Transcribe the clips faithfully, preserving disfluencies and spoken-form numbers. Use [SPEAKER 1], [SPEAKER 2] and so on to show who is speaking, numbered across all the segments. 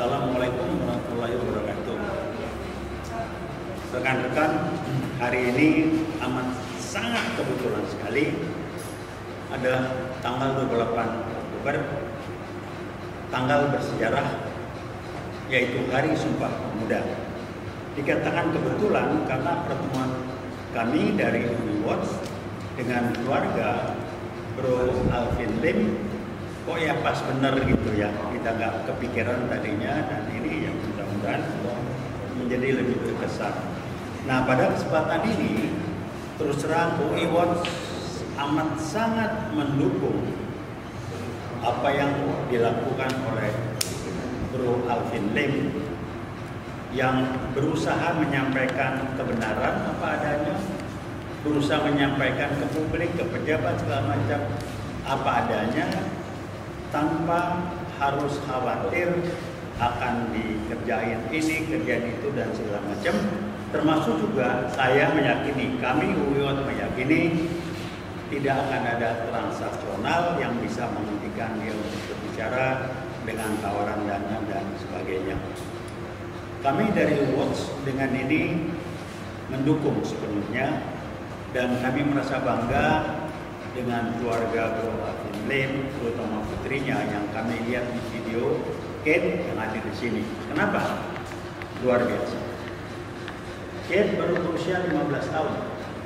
[SPEAKER 1] Assalamualaikum warahmatullahi wabarakatuh. Rekan-rekan, hari ini amat sangat kebetulan sekali ada tanggal dua puluh delapan Oktober, tanggal bersejarah, yaitu Hari Sumpah Pemuda. Dikatakan kebetulan karena pertemuan kami dari UniWatch dengan keluarga Bro Alvin Lim, kok ya pas bener gitu ya, kita nggak kepikiran tadinya, dan ini yang mudah-mudahan menjadi lebih berkesan. Nah, pada kesempatan ini terus terang UniWatch amat sangat mendukung apa yang dilakukan oleh Bro Alvin Lim yang berusaha menyampaikan kebenaran apa adanya, berusaha menyampaikan ke publik, ke pejabat segala macam apa adanya, tanpa harus khawatir akan dikerjain ini, kerjaan itu, dan segala macam. Termasuk juga saya meyakini, kami UniWatch meyakini tidak akan ada transaksional yang bisa menghentikan dia untuk berbicara dengan tawaran dana dan sebagainya. Kami dari UniWatch dengan ini mendukung sepenuhnya, dan kami merasa bangga dengan keluarga Bro Alvin Lim, terutama putrinya yang kami lihat di video Kate yang ada di sini. Kenapa? Luar biasa. Kate baru berusia lima belas tahun.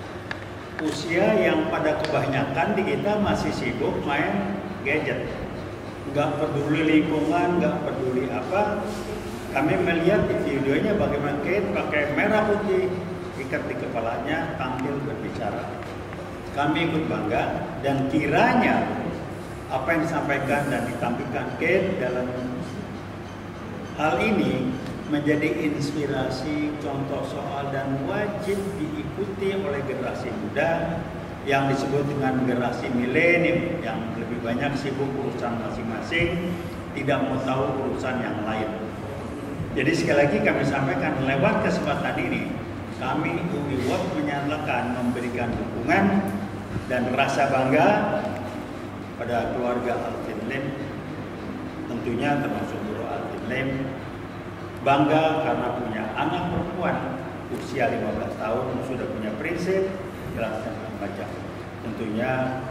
[SPEAKER 1] Usia yang pada kebanyakan di kita masih sibuk main gadget. Nggak peduli lingkungan, nggak peduli apa. Kami melihat di videonya bagaimana Kate pakai merah putih, ikat di kepalanya, tampil berbicara. Kami ikut bangga, dan kiranya apa yang disampaikan dan ditampilkan Kate dalam hal ini menjadi inspirasi, contoh soal, dan wajib diikuti oleh generasi muda yang disebut dengan generasi milenium yang lebih banyak sibuk urusan masing-masing, tidak mau tahu urusan yang lain. Jadi sekali lagi kami sampaikan lewat kesempatan ini, kami UniWatch menyatakan memberikan dukungan dan rasa bangga pada keluarga Alvin Lim, tentunya termasuk Bro Alvin Lim, bangga karena punya anak perempuan usia lima belas tahun, sudah punya prinsip, jelas dan macam. Tentunya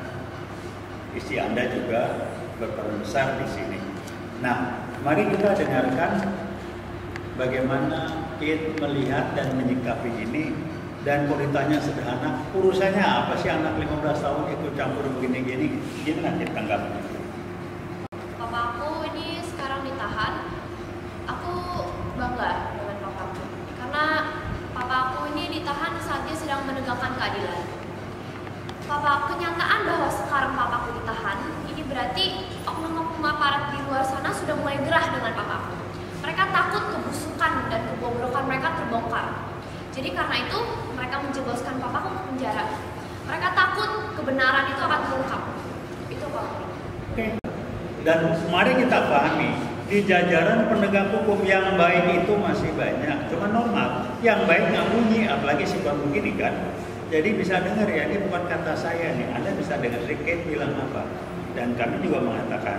[SPEAKER 1] istri Anda juga berperan besar di sini. Nah, mari kita dengarkan bagaimana Kate melihat dan menyikapi ini. Dan kalau ditanya sederhana, urusannya apa sih anak lima belas tahun ikut campur begini-gini? Gimana kita tanggapnya?
[SPEAKER 2] Papa aku ini sekarang ditahan. Aku bangga dengan papa aku. Karena papa aku ini ditahan saat dia sedang menegakkan keadilan. Papa kenyataan bahwa sekarang papa aku ditahan, ini berarti oknum-oknum aparat di luar sana sudah mulai gerah dengan papa aku. Mereka takut kebusukan dan kebobrokan mereka terbongkar. Jadi karena itu mereka menjebloskan papaku ke penjara. Mereka takut kebenaran itu akan terungkap. Itu Pak.
[SPEAKER 1] Oke. Dan mari kita pahami, di jajaran penegak hukum yang baik itu masih banyak. Cuma normal, yang baik nggak bunyi, apalagi sifat begini kan. Jadi bisa dengar ya, ini bukan kata saya nih. Anda bisa dengar Kate bilang apa. Dan kami juga mengatakan,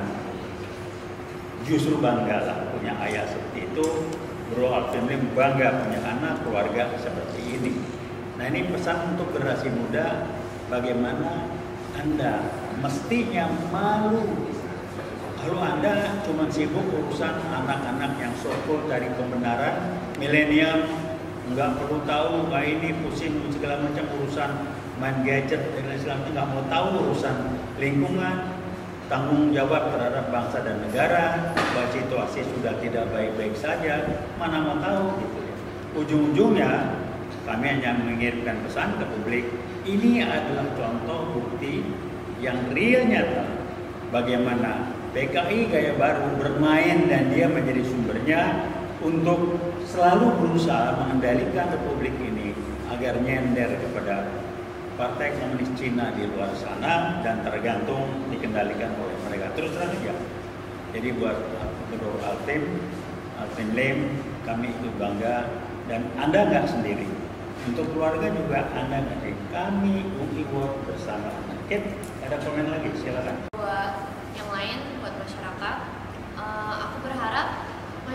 [SPEAKER 1] justru banggalah punya ayah seperti itu. Bro Alvin Lim bangga punya anak, keluarga seperti ini. Nah, ini pesan untuk generasi muda, bagaimana Anda mestinya malu kalau Anda cuma sibuk urusan anak-anak yang sokol dari kebenaran, milenial, nggak perlu tahu, nggak ini pusing segala macam urusan main gadget dan lain sebagainya, nggak mau tahu urusan lingkungan, tanggung jawab terhadap bangsa dan negara, bahwa situasi sudah tidak baik-baik saja, mana mau tahu gitu ya. Ujung-ujungnya kami hanya mengirimkan pesan ke publik, ini adalah contoh bukti yang real nyata bagaimana P K I gaya baru bermain dan dia menjadi sumbernya untuk selalu berusaha mengendalikan republik ini agar nyender kepada Partai Komunis Cina di luar sana dan tergantung dikendalikan oleh mereka. Terus terang aja. Jadi buat Bro Alvin, Alvin Lim, kami itu bangga, dan Anda nggak sendiri. Untuk keluarga juga Anda nggak sendiri. Kami UniWatch bersama. Kate, ada komen lagi? Silakan.
[SPEAKER 2] Buat yang lain, buat masyarakat, uh, aku berharap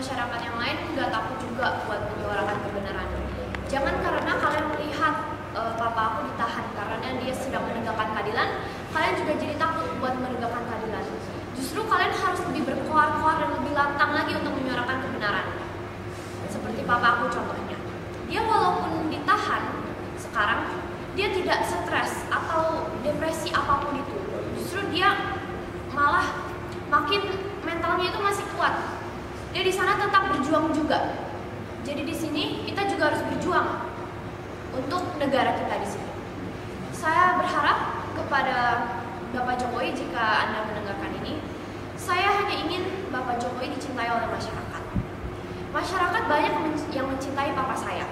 [SPEAKER 2] masyarakat yang lain nggak takut juga buat menyuarakan kebenaran. Jangan karena kalian melihat uh, papa aku ditahan karena dia sedang menegakkan keadilan, kalian juga jadi takut buat menegakkan keadilan. Justru kalian harus lebih berkoar-koar dan lebih lantang lagi untuk menyuarakan kebenaran. Seperti papa aku contohnya. Dia walaupun ditahan sekarang, dia tidak stres atau depresi apapun itu. Justru dia malah makin mentalnya itu masih kuat. Dia di sana tetap berjuang juga. Jadi di sini kita juga harus berjuang untuk negara kita di sini. Saya berharap kepada Bapak Jokowi jika Anda mendengarkan ini, saya hanya ingin Bapak Jokowi dicintai oleh masyarakat. Masyarakat banyak yang mencintai papa saya.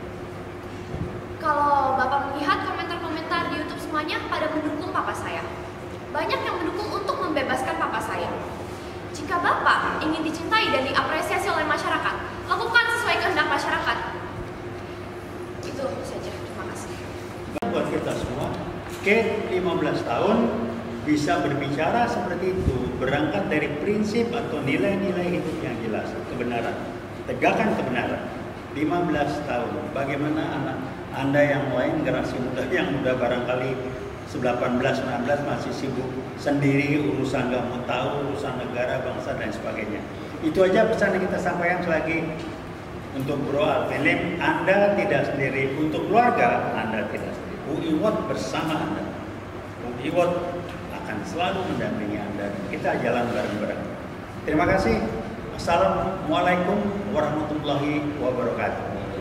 [SPEAKER 2] Kalau Bapak melihat komentar-komentar di YouTube semuanya pada mendukung papa saya. Banyak yang mendukung untuk membebaskan papa saya. Jika Bapak ingin dicintai dan diapresiasi oleh masyarakat, lakukan sesuai kehendak masyarakat. Itu saja. Terima kasih.
[SPEAKER 1] Buat kita semua, ke lima belas tahun bisa berbicara seperti itu, berangkat dari prinsip atau nilai-nilai hidup yang jelas, kebenaran, tegakkan kebenaran. lima belas tahun, bagaimana anak Anda yang lain, generasi muda yang muda barangkali delapan belas, sembilan belas masih sibuk sendiri, urusan nggak mau tahu, urusan negara, bangsa, dan sebagainya. Itu aja pesan yang kita sampaikan selagi untuk Bro Alfilim, Anda tidak sendiri. Untuk keluarga, Anda tidak sendiri. U I W O T bersama Anda. U I W O T akan selalu mendampingi Anda. Kita jalan bareng-bareng. Terima kasih. Assalamualaikum warahmatullahi wabarakatuh.